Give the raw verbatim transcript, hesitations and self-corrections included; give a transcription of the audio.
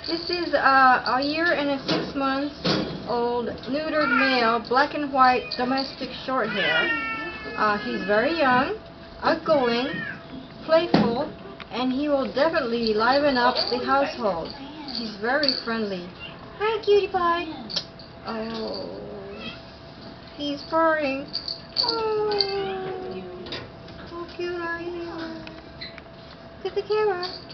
This is uh, a year and a six months old neutered male, black and white domestic short hair. Uh, he's very young, outgoing, playful, and he will definitely liven up the household. He's very friendly. Hi, cutie pie. Oh, he's purring. Oh, how cute are you? Look at the camera.